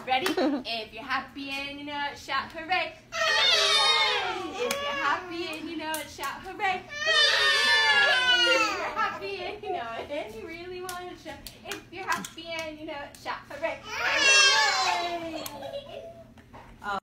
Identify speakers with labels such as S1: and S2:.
S1: Ready? If you're happy and you know it, shout hooray. Hooray! If you're happy and you know it, shout hooray. Hooray! If you're happy and you know it, and you really want to shout. If you're happy and you know it, shout hooray.